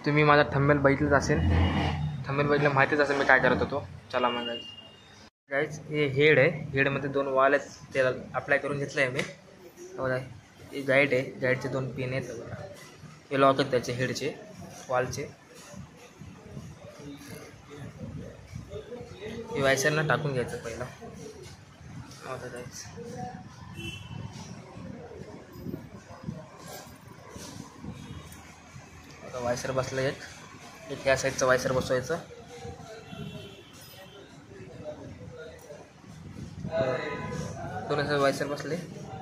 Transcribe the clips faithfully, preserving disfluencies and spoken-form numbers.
तुम्ही माझा थंबनेल बघितलंच असेल, थंबनेल बघितलं माहितीच असेल मी काय करत होतो. चला मग गाईज गाईज हे हेड आहे, हेडमध्ये दोन वाल आहेत, त्याला अप्लाय करून घेतलं आहे मी. बघा हे गाईड आहे, गाईडचे दोन पिन आहेत बघा, हे लॉक आहेत त्याचे हेडचे वालचे. हे वायसरनं टाकून घ्यायचं पहिला. बघा गाईज आता वायसर बसलं एक एक या साईडचं वायसर बसवायचं. दोन वायसर बसले.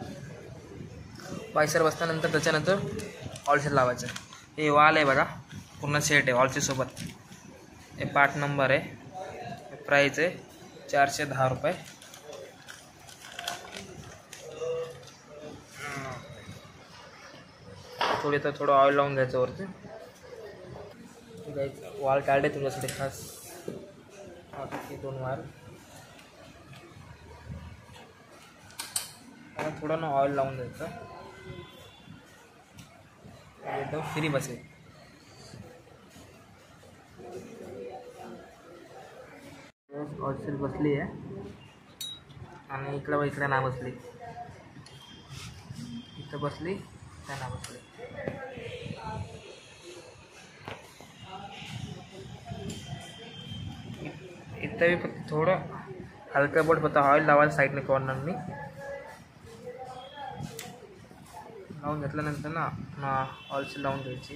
वायसर बसल्यानंतर त्याच्यानंतर ऑलसेट लावायचं. हे वाल आहे बघा, पूर्ण सेट आहे ऑलसेट सोबत. हे पार्ट नंबर आहे, प्राईस आहे चारशे दहा रुपये. थोडे तर थोडं ऑइल लावून घ्यायचं वरती. वाल काढले तुमच्यासाठी खास. हे दोन वाल थोडं ना ऑइल लावून द्यायचं, एकदम फ्री बसेल. ऑइल बसली आहे आणि इकडं इकडे ना बसली, इथं बसली त्या ना बसली. इथं भी फक्त थोडं हलकं बोट फक्त ऑइल लावायचं साईडने कॉर्नरनी. लावून घेतल्यानंतर ना ना ऑइलची लावून घ्यायची.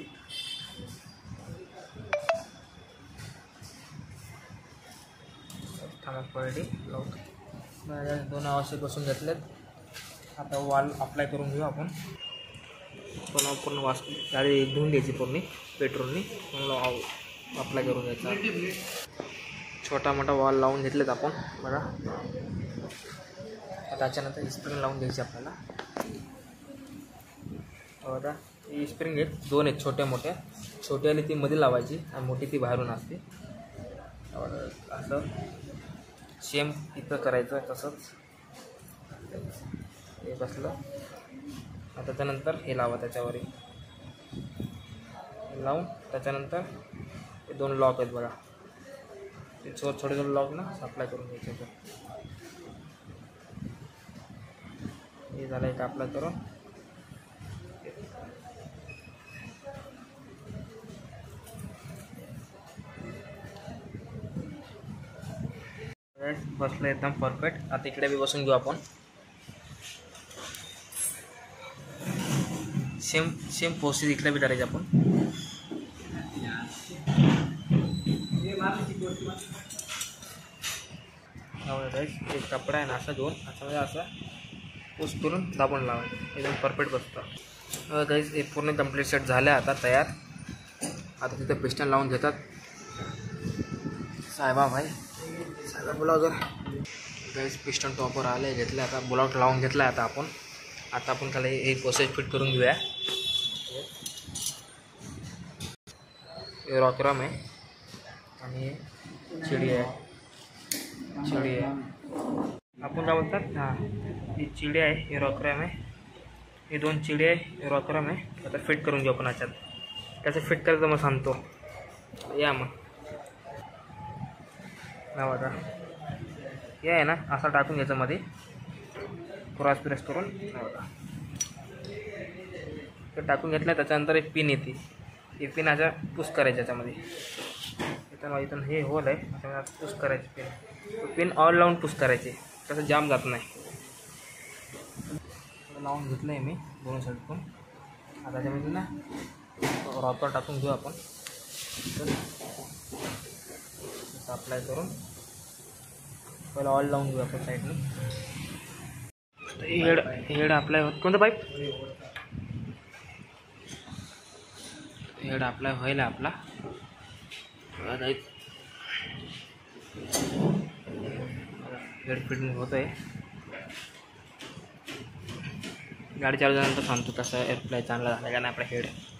पडली लावून दोन आवश्यक बसून घेतलेत. आता वाल अप्लाय करून घेऊ आपण. पण पूर्ण वास गाडी धुवून घ्यायची पूर्ण पेट्रोलनी, मग अप्लाय करून घ्यायचा. छोटा मोठा वॉल लावून घेतलेत आपण बघा. त्याच्यानंतर स्प्रिंग लावून घ्यायची आपल्याला. बघा ही स्प्रिंग आहेत, दोन आहेत छोट्या मोठ्या. छोटी आली ती मध्ये लावायची आणि मोठी ती बाहेरून असते. असं सेम इथं करायचं तसंच. हे बसलं. त्याच्यानंतर हे लावा त्याच्यावर लावून, त्याच्यानंतर हे दोन लॉक आहेत बघा, ते छोटे छोटे दोन लॉक ना अप्लाय करून घ्यायचे. हे झालं एक अप्लाय करून. बसलं एकदम परफेक्ट. आता इकडे बी बसून घेऊ आपण. सेम सेम प्रोसेस इकडे बी करायची आपण. एक कपडा आहे ना असा घेऊन असं असा पुश करून दाबून लावायचं, एकदम परफेक्ट बसतं. गाईज हे पूर्ण कंप्लीट सेट झालं आता तयार. आता तिथे पिस्टन लावून घेतात साहेबा भाई, साहेबा ब्लॉगर. गाईज पिस्टन टॉपर आले घेतले, आता ब्लॉक लावून घेतला. आता आपण आता आपण त्याला एक प्रोसेस फिट करून घेऊया. हे रॉकरम आहे आणि चिडी आहे, चिडी आहे आपण काय बोलतात. हां ही चिडी आहे, हे रॉकरम आहे. हे दोन चिडी आहे, हे रॉकरम आहे. आता फिट करून घेऊ आपण याच्यात. त्याचं फिट करायचं मग सांगतो या. मग ना बघा हे आहे ना असं टाकून घ्यायचं मध्ये, क्रॉस प्रेस करून बघा ते टाकून घेतलं. त्याच्यानंतर एक पिन येते, एक पिन अशा पुश करायची याच्यामध्ये. इथं इथून हे होल आहे, त्याच्यामध्ये पुश करायची पिन. तो पिन ऑल लावून पुश करायचे, तसं जाम जात नाही. लावून घेतलं आहे मी दोन साईडून. आता त्याच्यामध्ये ना रॉकर टाकून घेऊ आपण. अप्लाय करून पहिला ऑल लावून घेऊ आपण साईडने. हेड हेड अप्लाय होत. कोणतं पाईप हेड अप्लाय व्हायला आपला. हेड फिटिंग होत आहे. गाडी चालू झाल्यानंतर सांगतो कसं एअरप्लाय चांगला झाला का नाही आपला हेड.